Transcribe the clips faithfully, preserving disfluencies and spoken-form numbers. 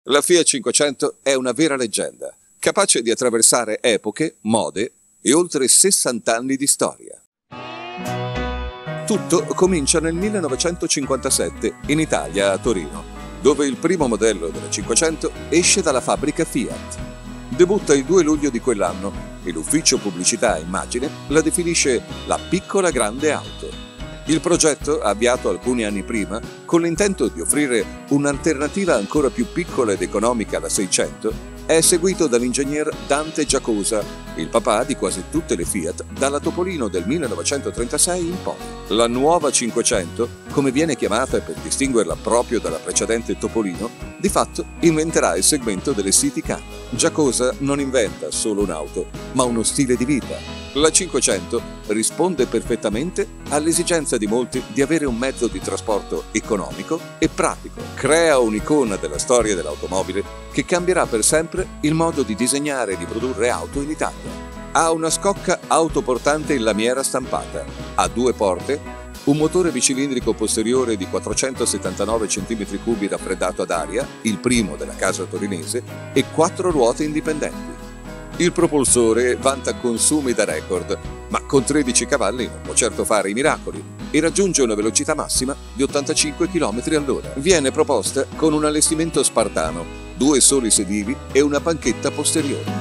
La Fiat cinquecento è una vera leggenda, capace di attraversare epoche, mode e oltre sessanta anni di storia. Tutto comincia nel millenovecentocinquantasette in Italia, a Torino, dove il primo modello della cinquecento esce dalla fabbrica Fiat. Debutta il due luglio di quell'anno e l'ufficio pubblicità e immagine la definisce la piccola grande auto. Il progetto, avviato alcuni anni prima, con l'intento di offrire un'alternativa ancora più piccola ed economica alla seicento, è seguito dall'ingegner Dante Giacosa, il papà di quasi tutte le Fiat dalla Topolino del millenovecentotrentasei in poi. La nuova cinquecento, come viene chiamata per distinguerla proprio dalla precedente Topolino, di fatto inventerà il segmento delle city car. Giacosa non inventa solo un'auto, ma uno stile di vita. La cinquecento risponde perfettamente all'esigenza di molti di avere un mezzo di trasporto economico e pratico. Crea un'icona della storia dell'automobile che cambierà per sempre il modo di disegnare e di produrre auto in Italia. Ha una scocca autoportante in lamiera stampata, ha due porte, un motore bicilindrico posteriore di quattrocentosettantanove centimetri cubi raffreddato ad aria, il primo della casa torinese, e quattro ruote indipendenti. Il propulsore vanta consumi da record, ma con tredici cavalli non può certo fare i miracoli e raggiunge una velocità massima di ottantacinque chilometri all'ora. Viene proposta con un allestimento spartano, due soli sedili e una panchetta posteriore.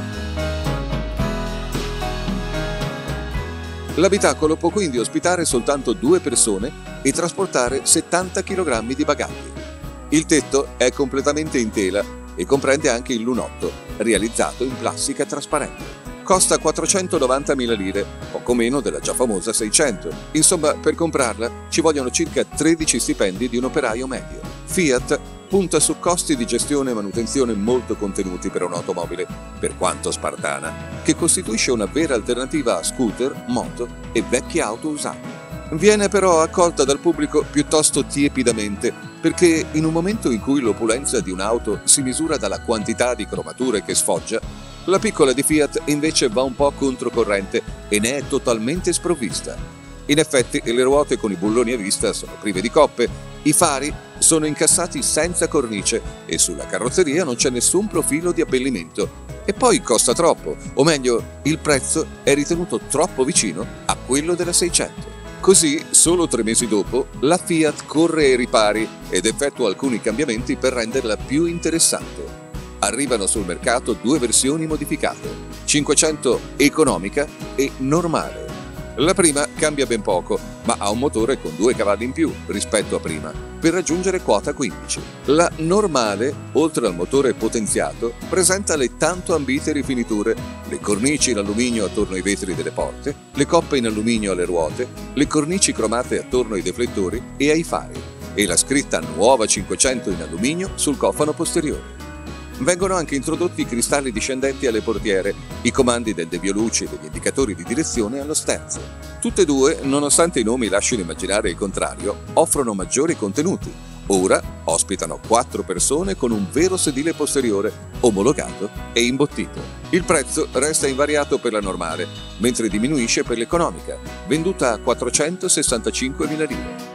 L'abitacolo può quindi ospitare soltanto due persone e trasportare settanta chilogrammi di bagagli. Il tetto è completamente in tela e comprende anche il lunotto, realizzato in plastica trasparente. Costa quattrocentonovantamila lire, poco meno della già famosa seicento. Insomma, per comprarla ci vogliono circa tredici stipendi di un operaio medio. Fiat punta su costi di gestione e manutenzione molto contenuti per un'automobile, per quanto spartana, che costituisce una vera alternativa a scooter, moto e vecchie auto usate. Viene però accolta dal pubblico piuttosto tiepidamente, perché in un momento in cui l'opulenza di un'auto si misura dalla quantità di cromature che sfoggia, la piccola di Fiat invece va un po' controcorrente e ne è totalmente sprovvista. In effetti le ruote con i bulloni a vista sono prive di coppe, i fari sono incassati senza cornice e sulla carrozzeria non c'è nessun profilo di abbellimento. E poi costa troppo, o meglio, il prezzo è ritenuto troppo vicino a quello della seicento. Così, solo tre mesi dopo, la Fiat corre ai ripari ed effettua alcuni cambiamenti per renderla più interessante. Arrivano sul mercato due versioni modificate, cinquecento economica e normale. La prima cambia ben poco, ma ha un motore con due cavalli in più rispetto a prima, per raggiungere quota quindici. La normale, oltre al motore potenziato, presenta le tanto ambite rifiniture, le cornici in alluminio attorno ai vetri delle porte, le coppe in alluminio alle ruote, le cornici cromate attorno ai deflettori e ai fari, e la scritta Nuova cinquecento in alluminio sul cofano posteriore. Vengono anche introdotti i cristalli discendenti alle portiere, i comandi del devio luci e degli indicatori di direzione allo sterzo. Tutte e due, nonostante i nomi lasciano immaginare il contrario, offrono maggiori contenuti. Ora ospitano quattro persone con un vero sedile posteriore, omologato e imbottito. Il prezzo resta invariato per la normale, mentre diminuisce per l'economica, venduta a quattrocentosessantacinquemila lire.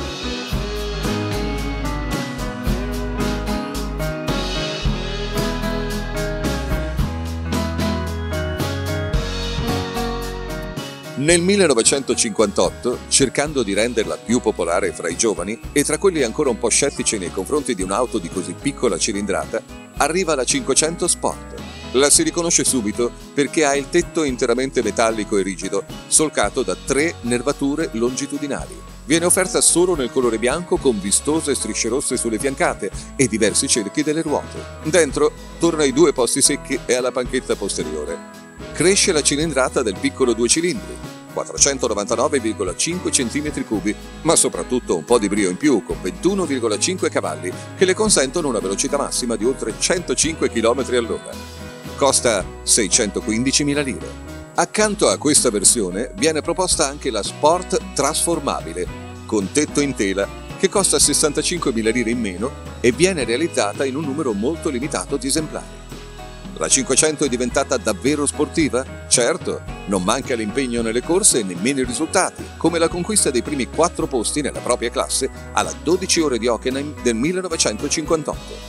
Nel millenovecentocinquantotto, cercando di renderla più popolare fra i giovani e tra quelli ancora un po' scettici nei confronti di un'auto di così piccola cilindrata, arriva la cinquecento Sport. La si riconosce subito perché ha il tetto interamente metallico e rigido, solcato da tre nervature longitudinali. Viene offerta solo nel colore bianco con vistose strisce rosse sulle fiancate e diversi cerchi delle ruote. Dentro torna ai due posti secchi e alla panchetta posteriore. Cresce la cilindrata del piccolo due cilindri, quattrocentonovantanove virgola cinque centimetri cubi, ma soprattutto un po' di brio in più con ventuno virgola cinque cavalli che le consentono una velocità massima di oltre centocinque chilometri all'ora. Costa seicentoquindicimila lire. Accanto a questa versione viene proposta anche la Sport trasformabile, con tetto in tela, che costa sessantacinquemila lire in meno e viene realizzata in un numero molto limitato di esemplari. La cinquecento è diventata davvero sportiva? Certo, non manca l'impegno nelle corse e nemmeno i risultati, come la conquista dei primi quattro posti nella propria classe alla dodici ore di Hockenheim del millenovecentocinquantotto.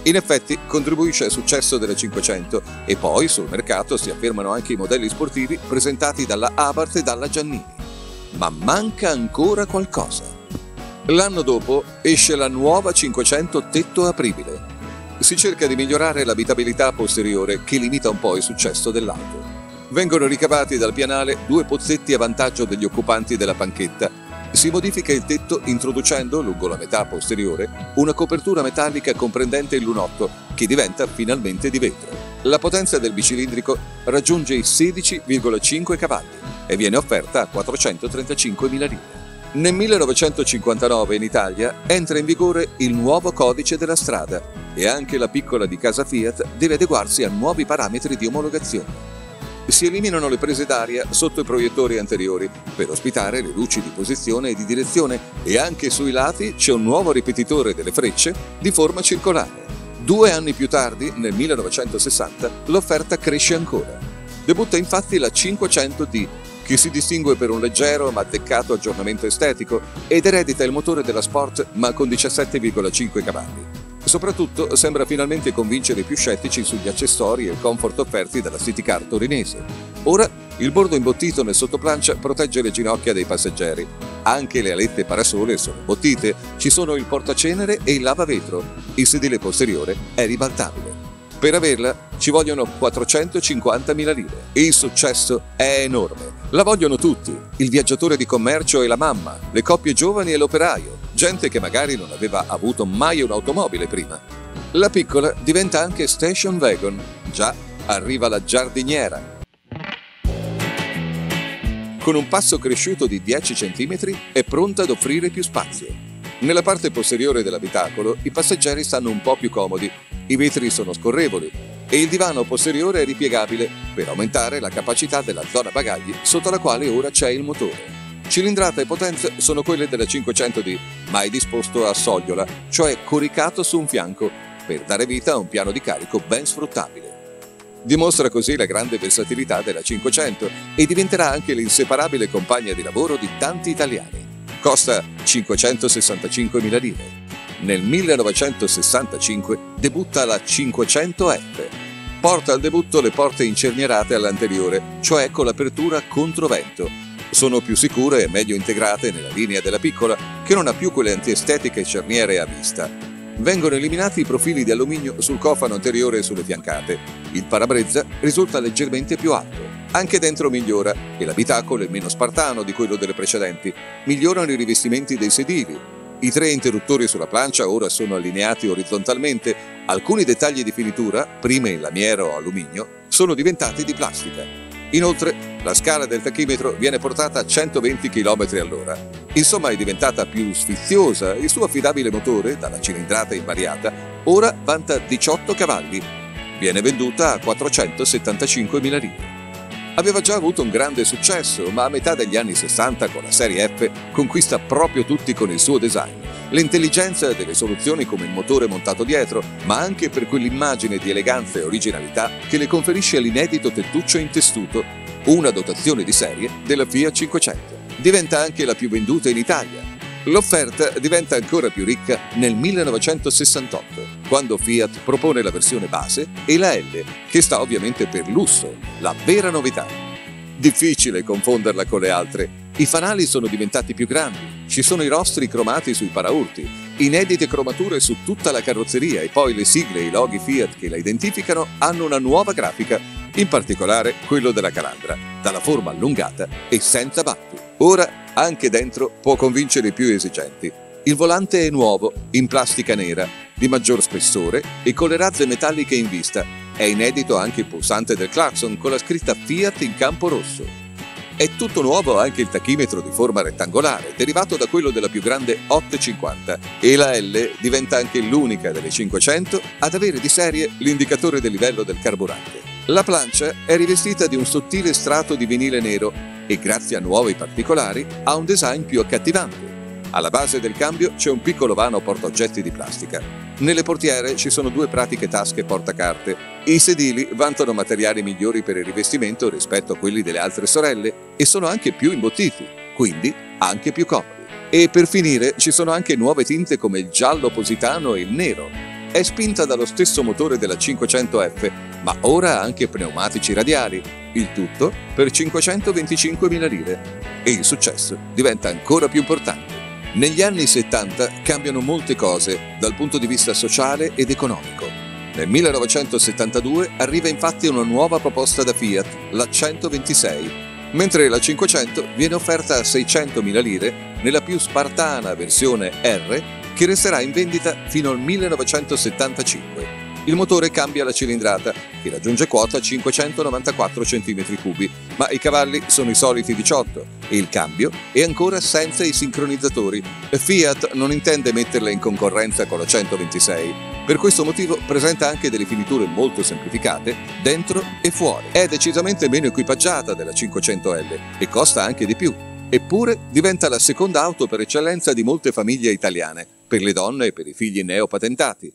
In effetti contribuisce al successo della cinquecento e poi sul mercato si affermano anche i modelli sportivi presentati dalla Abarth e dalla Giannini. Ma manca ancora qualcosa. L'anno dopo esce la nuova cinquecento tetto apribile. Si cerca di migliorare l'abitabilità posteriore che limita un po' il successo dell'auto. Vengono ricavati dal pianale due pozzetti a vantaggio degli occupanti della panchetta. Si modifica il tetto introducendo, lungo la metà posteriore, una copertura metallica comprendente il lunotto che diventa finalmente di vetro. La potenza del bicilindrico raggiunge i sedici virgola cinque cavalli e viene offerta a quattrocentotrentacinquemila lire. Nel millenovecentocinquantanove in Italia entra in vigore il nuovo codice della strada e anche la piccola di casa Fiat deve adeguarsi a nuovi parametri di omologazione. Si eliminano le prese d'aria sotto i proiettori anteriori per ospitare le luci di posizione e di direzione e anche sui lati c'è un nuovo ripetitore delle frecce di forma circolare. Due anni più tardi, nel millenovecentosessanta, l'offerta cresce ancora. Debutta infatti la cinquecento D, che si distingue per un leggero ma addeccato aggiornamento estetico ed eredita il motore della Sport ma con diciassette virgola cinque cavalli. Soprattutto sembra finalmente convincere i più scettici sugli accessori e il comfort offerti dalla City Car torinese. Ora il bordo imbottito nel sottoplancia protegge le ginocchia dei passeggeri. Anche le alette parasole sono imbottite, ci sono il portacenere e il lavavetro. Il sedile posteriore è ribaltabile. Per averla ci vogliono quattrocentocinquantamila lire. Il successo è enorme. La vogliono tutti, il viaggiatore di commercio e la mamma, le coppie giovani e l'operaio, gente che magari non aveva avuto mai un'automobile prima. La piccola diventa anche station wagon. Già, arriva la giardiniera. Con un passo cresciuto di dieci centimetri è pronta ad offrire più spazio. Nella parte posteriore dell'abitacolo i passeggeri stanno un po' più comodi, i vetri sono scorrevoli e il divano posteriore è ripiegabile per aumentare la capacità della zona bagagli sotto la quale ora c'è il motore. Cilindrata e potenza sono quelle della cinquecento D, ma è disposto a sogliola, cioè coricato su un fianco, per dare vita a un piano di carico ben sfruttabile. Dimostra così la grande versatilità della cinquecento e diventerà anche l'inseparabile compagna di lavoro di tanti italiani. Costa cinquecentosessantacinquemila lire. Nel millenovecentosessantacinque debutta la cinquecento F. Porta al debutto le porte incernierate all'anteriore, cioè con l'apertura controvento. Sono più sicure e meglio integrate nella linea della piccola, che non ha più quelle antiestetiche cerniere a vista. Vengono eliminati i profili di alluminio sul cofano anteriore e sulle fiancate. Il parabrezza risulta leggermente più alto. Anche dentro migliora e l'abitacolo è meno spartano di quello delle precedenti. Migliorano i rivestimenti dei sedili. I tre interruttori sulla plancia ora sono allineati orizzontalmente. Alcuni dettagli di finitura, prima in lamiera o alluminio, sono diventati di plastica. Inoltre, la scala del tachimetro viene portata a centoventi chilometri all'ora. Insomma, è diventata più sfiziosa e il suo affidabile motore, dalla cilindrata invariata, ora vanta diciotto cavalli. Viene venduta a quattrocentosettantacinquemila lire. Aveva già avuto un grande successo, ma a metà degli anni sessanta, con la serie F, conquista proprio tutti con il suo design. L'intelligenza delle soluzioni come il motore montato dietro, ma anche per quell'immagine di eleganza e originalità che le conferisce l'inedito tettuccio in tessuto, una dotazione di serie della Fiat cinquecento. Diventa anche la più venduta in Italia. L'offerta diventa ancora più ricca nel millenovecentosessantotto, quando Fiat propone la versione base e la L, che sta ovviamente per lusso, la vera novità. Difficile confonderla con le altre. I fanali sono diventati più grandi, ci sono i rostri cromati sui paraurti, inedite cromature su tutta la carrozzeria e poi le sigle e i loghi Fiat che la identificano hanno una nuova grafica, in particolare quello della calandra, dalla forma allungata e senza batti. Ora anche dentro può convincere i più esigenti. Il volante è nuovo, in plastica nera, di maggior spessore e con le razze metalliche in vista. È inedito anche il pulsante del clacson con la scritta Fiat in campo rosso. È tutto nuovo anche il tachimetro di forma rettangolare, derivato da quello della più grande ottocentocinquanta, e la L diventa anche l'unica delle cinquecento ad avere di serie l'indicatore del livello del carburante. La plancia è rivestita di un sottile strato di vinile nero e grazie a nuovi particolari ha un design più accattivante. Alla base del cambio c'è un piccolo vano portaoggetti di plastica. Nelle portiere ci sono due pratiche tasche portacarte. I sedili vantano materiali migliori per il rivestimento rispetto a quelli delle altre sorelle e sono anche più imbottiti, quindi anche più comodi. E per finire ci sono anche nuove tinte come il giallo positano e il nero. è spinta dallo stesso motore della cinquecento F, ma ora ha anche pneumatici radiali, il tutto per cinquecentoventicinquemila lire. E il successo diventa ancora più importante. Negli anni settanta cambiano molte cose dal punto di vista sociale ed economico. Nel millenovecentosettantadue arriva infatti una nuova proposta da Fiat, la centoventisei, mentre la cinquecento viene offerta a seicentomila lire nella più spartana versione R, che resterà in vendita fino al millenovecentosettantacinque. Il motore cambia la cilindrata, che raggiunge quota cinquecentonovantaquattro centimetri cubi, ma i cavalli sono i soliti diciotto e il cambio è ancora senza i sincronizzatori. Fiat non intende metterla in concorrenza con la centoventisei. Per questo motivo presenta anche delle finiture molto semplificate dentro e fuori. È decisamente meno equipaggiata della cinquecento L e costa anche di più. Eppure diventa la seconda auto per eccellenza di molte famiglie italiane, per le donne e per i figli neopatentati.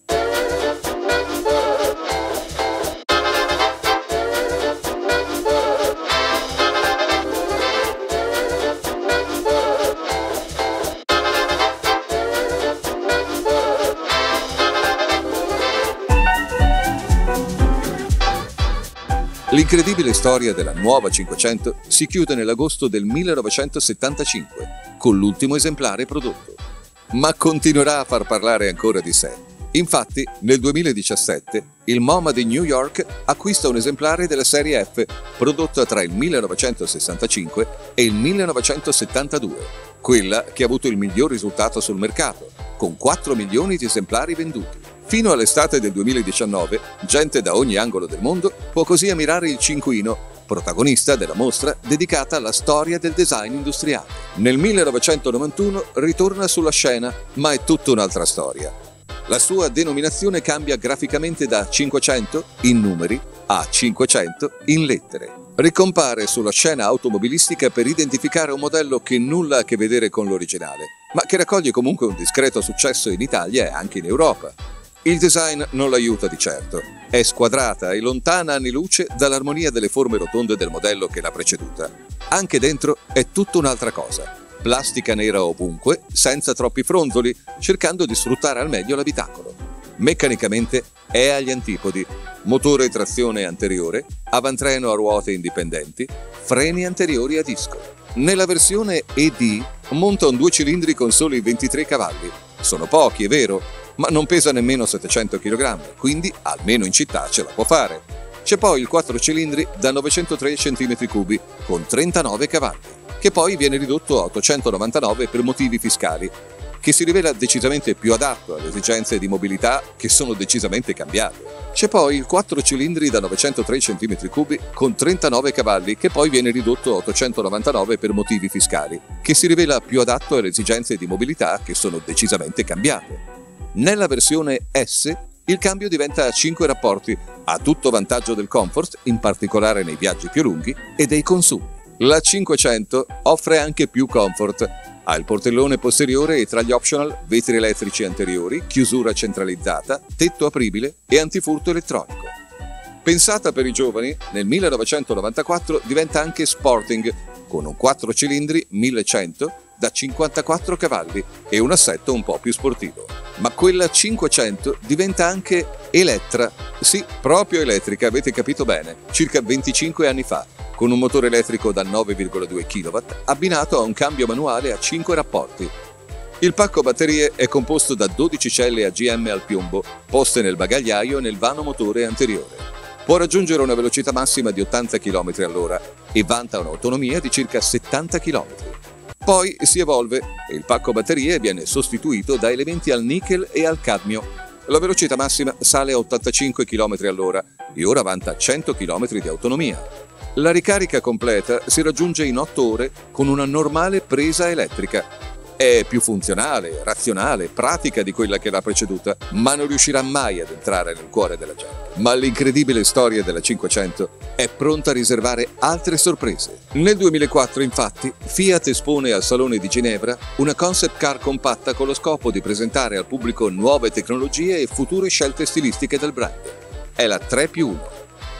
L'incredibile storia della nuova cinquecento si chiude nell'agosto del millenovecentosettantacinque con l'ultimo esemplare prodotto, ma continuerà a far parlare ancora di sé. Infatti, nel duemiladiciassette, il MoMA di New York acquista un esemplare della serie F prodotta tra il millenovecentosessantacinque e il millenovecentosettantadue, quella che ha avuto il miglior risultato sul mercato, con quattro milioni di esemplari venduti. Fino all'estate del duemiladiciannove, gente da ogni angolo del mondo può così ammirare il cinquino, protagonista della mostra dedicata alla storia del design industriale. Nel millenovecentonovantuno ritorna sulla scena, ma è tutta un'altra storia. La sua denominazione cambia graficamente da cinquecento in numeri a cinquecento in lettere. Ricompare sulla scena automobilistica per identificare un modello che nulla ha a che vedere con l'originale, ma che raccoglie comunque un discreto successo in Italia e anche in Europa. Il design non l'aiuta di certo, è squadrata e lontana anni luce dall'armonia delle forme rotonde del modello che l'ha preceduta. Anche dentro è tutta un'altra cosa, plastica nera ovunque, senza troppi fronzoli, cercando di sfruttare al meglio l'abitacolo. Meccanicamente è agli antipodi, motore e trazione anteriore, avantreno a ruote indipendenti, freni anteriori a disco. Nella versione E D monta un due cilindri con soli ventitré cavalli, sono pochi è vero, ma non pesa nemmeno settecento chilogrammi, quindi almeno in città ce la può fare. C'è poi il quattro cilindri da novecentotre centimetri cubi con trentanove cavalli, che poi viene ridotto a ottocentonovantanove per motivi fiscali, che si rivela decisamente più adatto alle esigenze di mobilità che sono decisamente cambiate. C'è poi il quattro cilindri da novecentotre centimetri cubi con trentanove cavalli, che poi viene ridotto a ottocentonovantanove per motivi fiscali, che si rivela più adatto alle esigenze di mobilità che sono decisamente cambiate. Nella versione S il cambio diventa a cinque rapporti, a tutto vantaggio del comfort, in particolare nei viaggi più lunghi, e dei consumi. La cinquecento offre anche più comfort. Ha il portellone posteriore e tra gli optional vetri elettrici anteriori, chiusura centralizzata, tetto apribile e antifurto elettronico. Pensata per i giovani, nel millenovecentonovantaquattro diventa anche sporting, con un quattro cilindri millecento da cinquantaquattro cavalli e un assetto un po' più sportivo. Ma quella cinquecento diventa anche Elettra, sì, proprio elettrica, avete capito bene, circa venticinque anni fa, con un motore elettrico da nove virgola due chilowatt abbinato a un cambio manuale a cinque rapporti. Il pacco batterie è composto da dodici celle A G M al piombo, poste nel bagagliaio e nel vano motore anteriore. Può raggiungere una velocità massima di ottanta chilometri all'ora e vanta un'autonomia di circa settanta chilometri. Poi si evolve e il pacco batterie viene sostituito da elementi al nickel e al cadmio. La velocità massima sale a ottantacinque chilometri all'ora e ora vanta cento chilometri di autonomia. La ricarica completa si raggiunge in otto ore con una normale presa elettrica. È più funzionale, razionale, pratica di quella che l'ha preceduta, ma non riuscirà mai ad entrare nel cuore della gente. Ma l'incredibile storia della cinquecento è pronta a riservare altre sorprese. Nel duemilaquattro, infatti, Fiat espone al Salone di Ginevra una concept car compatta con lo scopo di presentare al pubblico nuove tecnologie e future scelte stilistiche del brand. È la tre più uno.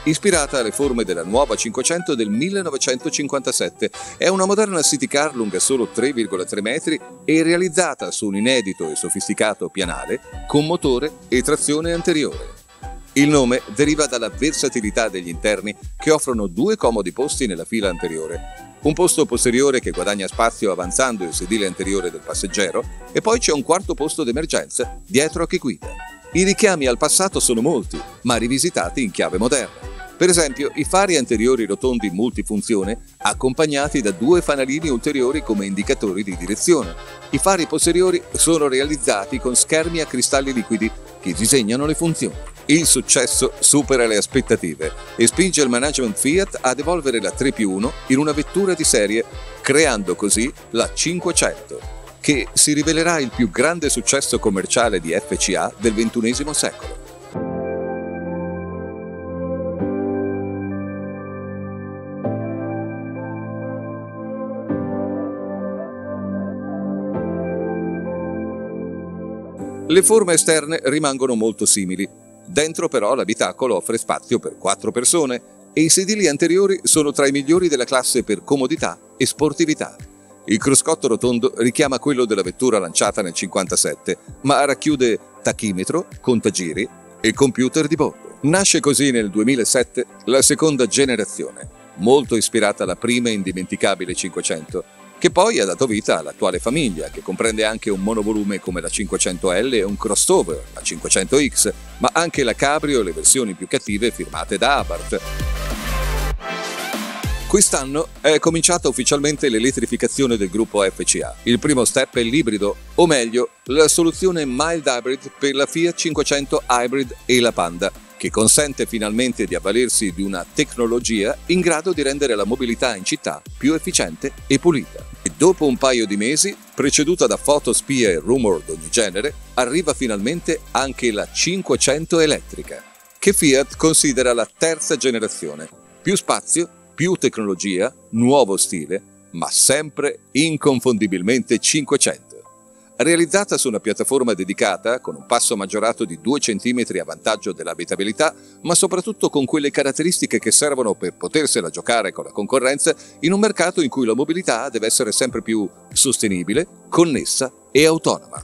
ispirata alle forme della nuova cinquecento del millenovecentocinquantasette. È una moderna city car lunga solo tre virgola tre metri e realizzata su un inedito e sofisticato pianale con motore e trazione anteriore. Il nome deriva dalla versatilità degli interni, che offrono due comodi posti nella fila anteriore. Un posto posteriore che guadagna spazio avanzando il sedile anteriore del passeggero e poi c'è un quarto posto d'emergenza dietro a chi guida. I richiami al passato sono molti, ma rivisitati in chiave moderna. Per esempio, i fari anteriori rotondi multifunzione accompagnati da due fanalini ulteriori come indicatori di direzione. I fari posteriori sono realizzati con schermi a cristalli liquidi che disegnano le funzioni. Il successo supera le aspettative e spinge il management Fiat ad evolvere la tre più uno in una vettura di serie, creando così la cinquecento, che si rivelerà il più grande successo commerciale di F C A del ventunesimo secolo. Le forme esterne rimangono molto simili. Dentro però l'abitacolo offre spazio per quattro persone e i sedili anteriori sono tra i migliori della classe per comodità e sportività. Il cruscotto rotondo richiama quello della vettura lanciata nel cinquantasette, ma racchiude tachimetro, contagiri e computer di bordo. Nasce così nel duemilasette la seconda generazione, molto ispirata alla prima e indimenticabile cinquecento, che poi ha dato vita all'attuale famiglia, che comprende anche un monovolume come la cinquecento L e un crossover, la cinquecento X, ma anche la Cabrio e le versioni più cattive firmate da Abarth. Quest'anno è cominciata ufficialmente l'elettrificazione del gruppo F C A. Il primo step è l'ibrido, o meglio, la soluzione mild hybrid per la Fiat cinquecento Hybrid e la Panda, che consente finalmente di avvalersi di una tecnologia in grado di rendere la mobilità in città più efficiente e pulita. E dopo un paio di mesi, preceduta da foto spia e rumor d'ogni genere, arriva finalmente anche la cinquecento elettrica, che Fiat considera la terza generazione. Più spazio, più tecnologia, nuovo stile, ma sempre inconfondibilmente cinquecento. Realizzata su una piattaforma dedicata, con un passo maggiorato di due centimetri a vantaggio dell'abitabilità, ma soprattutto con quelle caratteristiche che servono per potersela giocare con la concorrenza in un mercato in cui la mobilità deve essere sempre più sostenibile, connessa e autonoma.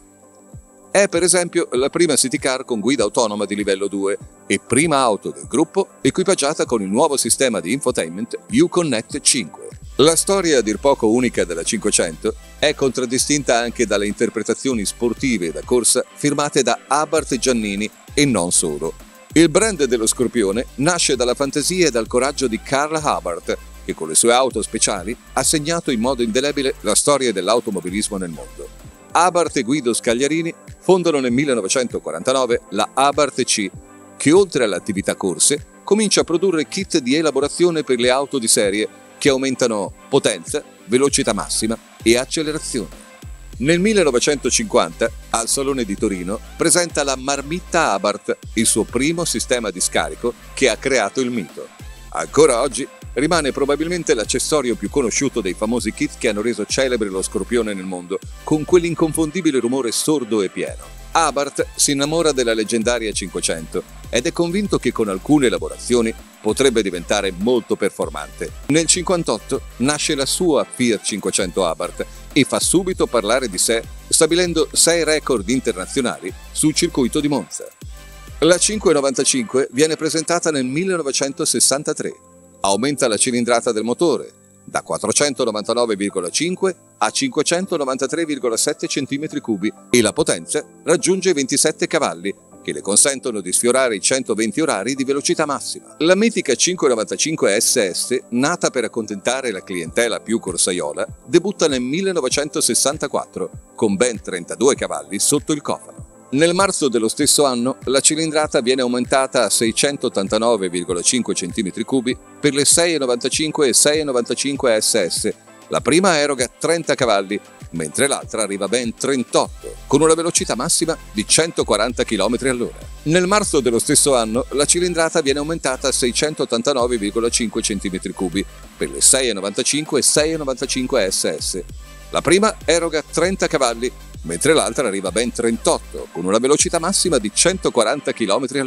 È per esempio la prima city car con guida autonoma di livello due e prima auto del gruppo equipaggiata con il nuovo sistema di infotainment Uconnect cinque. La storia a dir poco unica della cinquecento è contraddistinta anche dalle interpretazioni sportive da corsa firmate da Abarth e Giannini e non solo. Il brand dello Scorpione nasce dalla fantasia e dal coraggio di Carl Abarth, che con le sue auto speciali ha segnato in modo indelebile la storia dell'automobilismo nel mondo. Abarth e Guido Scagliarini fondano nel millenovecentoquarantanove la Abarth C, che oltre all'attività corse comincia a produrre kit di elaborazione per le auto di serie che aumentano potenza, velocità massima e accelerazione. Nel millenovecentocinquanta, al Salone di Torino, presenta la Marmitta Abarth, il suo primo sistema di scarico che ha creato il mito. Ancora oggi rimane probabilmente l'accessorio più conosciuto dei famosi kit che hanno reso celebre lo Scorpione nel mondo, con quell'inconfondibile rumore sordo e pieno. Abarth si innamora della leggendaria cinquecento ed è convinto che con alcune lavorazioni potrebbe diventare molto performante. Nel cinquantotto nasce la sua Fiat cinquecento Abarth e fa subito parlare di sé, stabilendo sei record internazionali sul circuito di Monza. La cinquecentonovantacinque viene presentata nel millenovecentosessantatré. Aumenta la cilindrata del motore, da quattrocentonovantanove virgola cinque a cinquecentonovantatré virgola sette centimetri cubi e la potenza raggiunge ventisette cavalli, che le consentono di sfiorare i centoventi orari di velocità massima. La mitica cinquecentonovantacinque S S, nata per accontentare la clientela più corsaiola, debutta nel millenovecentosessantaquattro con ben trentadue cavalli sotto il cofano. Nel marzo dello stesso anno la cilindrata viene aumentata a seicentottantanove virgola cinque centimetri cubi per le seicentonovantacinque e seicentonovantacinque S S. La prima eroga trenta cavalli, mentre l'altra arriva a ben trentotto, con una velocità massima di centoquaranta chilometri all'ora. Nel marzo dello stesso anno la cilindrata viene aumentata a seicentottantanove virgola cinque centimetri cubi per le seicentonovantacinque e seicentonovantacinque S S. La prima eroga trenta cavalli, mentre l'altra arriva a ben trentotto, con una velocità massima di centoquaranta chilometri all'ora.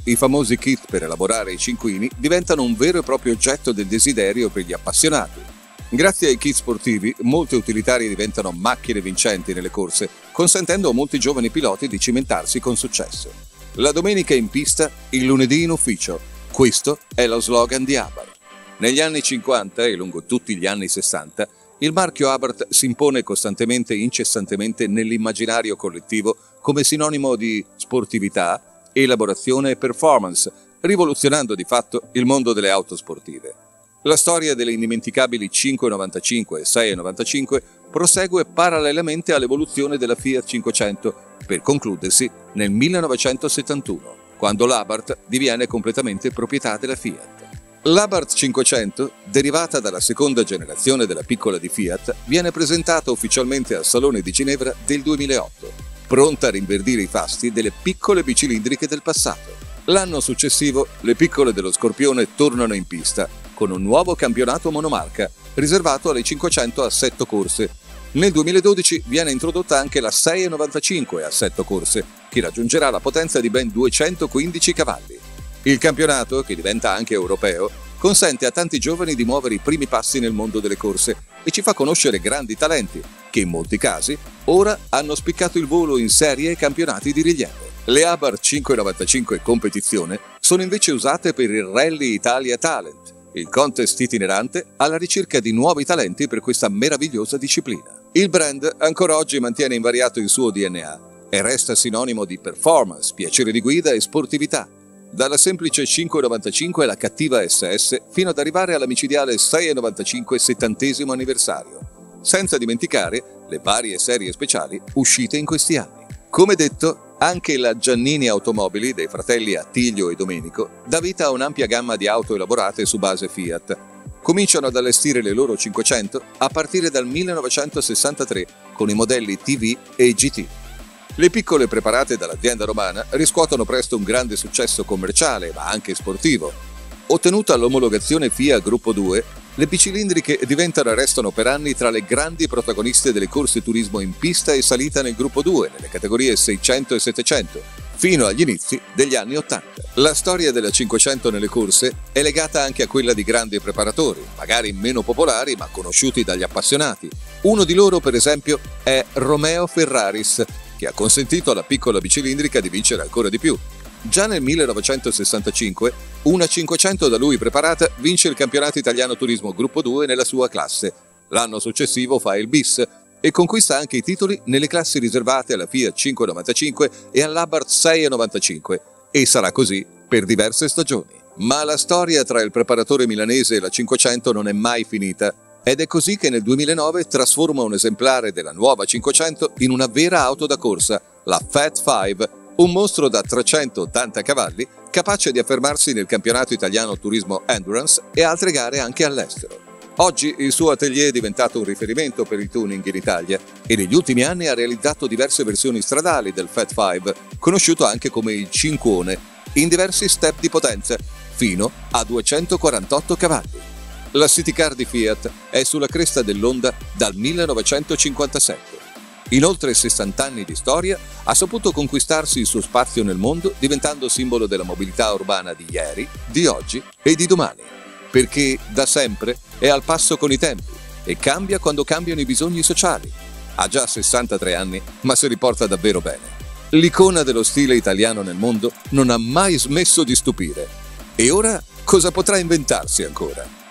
i famosi kit per elaborare i cinquini diventano un vero e proprio oggetto del desiderio per gli appassionati. Grazie ai kit sportivi, molte utilitarie diventano macchine vincenti nelle corse, consentendo a molti giovani piloti di cimentarsi con successo. La domenica in pista, il lunedì in ufficio. Questo è lo slogan di Abarth. Negli anni cinquanta e lungo tutti gli anni sessanta, il marchio Abarth si impone costantemente e incessantemente nell'immaginario collettivo come sinonimo di sportività, elaborazione e performance, rivoluzionando di fatto il mondo delle auto sportive. La storia delle indimenticabili cinque novantacinque e sei novantacinque prosegue parallelamente all'evoluzione della Fiat cinquecento, per concludersi nel millenovecentosettantuno, quando l'Abarth diviene completamente proprietà della Fiat. L'Abarth cinquecento, derivata dalla seconda generazione della piccola di Fiat, viene presentata ufficialmente al Salone di Ginevra del duemilaotto, pronta a rinverdire i fasti delle piccole bicilindriche del passato. L'anno successivo, le piccole dello Scorpione tornano in pista con un nuovo campionato monomarca, riservato alle cinquecento a assetto corse. Nel duemiladodici viene introdotta anche la sei novantacinque a assetto corse, che raggiungerà la potenza di ben duecentoquindici cavalli. Il campionato, che diventa anche europeo, consente a tanti giovani di muovere i primi passi nel mondo delle corse e ci fa conoscere grandi talenti, che in molti casi ora hanno spiccato il volo in serie e campionati di rilievo. Le Abarth cinque novantacinque competizione sono invece usate per il Rally Italia Talent, il contest itinerante alla ricerca di nuovi talenti per questa meravigliosa disciplina. Il brand ancora oggi mantiene invariato il suo D N A e resta sinonimo di performance, piacere di guida e sportività, dalla semplice cinque novantacinque alla cattiva S S fino ad arrivare alla micidiale sei novantacinque settantesimo anniversario, senza dimenticare le varie serie speciali uscite in questi anni. Come detto, anche la Giannini Automobili dei fratelli Attilio e Domenico dà vita a un'ampia gamma di auto elaborate su base Fiat. Cominciano ad allestire le loro cinquecento a partire dal millenovecentosessantatré con i modelli T V e G T. Le piccole preparate dall'azienda romana riscuotono presto un grande successo commerciale, ma anche sportivo. Ottenuta l'omologazione FIA Gruppo due, le bicilindriche diventano e restano per anni tra le grandi protagoniste delle corse turismo in pista e salita nel Gruppo due, nelle categorie seicento e settecento, fino agli inizi degli anni ottanta. La storia della cinquecento nelle corse è legata anche a quella di grandi preparatori, magari meno popolari ma conosciuti dagli appassionati. Uno di loro, per esempio, è Romeo Ferraris, che ha consentito alla piccola bicilindrica di vincere ancora di più. Già nel millenovecentosessantacinque, una cinquecento da lui preparata vince il campionato italiano turismo Gruppo due nella sua classe. L'anno successivo fa il bis e conquista anche i titoli nelle classi riservate alla Fiat cinque novantacinque e all'Abarth sei novantacinque, e sarà così per diverse stagioni. Ma la storia tra il preparatore milanese e la cinquecento non è mai finita, ed è così che nel duemilanove trasforma un esemplare della nuova cinquecento in una vera auto da corsa, la Fat Five, un mostro da trecentottanta cavalli capace di affermarsi nel campionato italiano turismo Endurance e altre gare anche all'estero. Oggi il suo atelier è diventato un riferimento per il tuning in Italia e negli ultimi anni ha realizzato diverse versioni stradali del Fat Five, conosciuto anche come il Cinquone, in diversi step di potenza, fino a duecentoquarantotto cavalli. La City Car di Fiat è sulla cresta dell'onda dal millenovecentocinquantasette. In oltre sessanta anni di storia ha saputo conquistarsi il suo spazio nel mondo, diventando simbolo della mobilità urbana di ieri, di oggi e di domani, perché da sempre è al passo con i tempi e cambia quando cambiano i bisogni sociali. Ha già sessantatré anni, ma si riporta davvero bene. L'icona dello stile italiano nel mondo non ha mai smesso di stupire. E ora cosa potrà inventarsi ancora?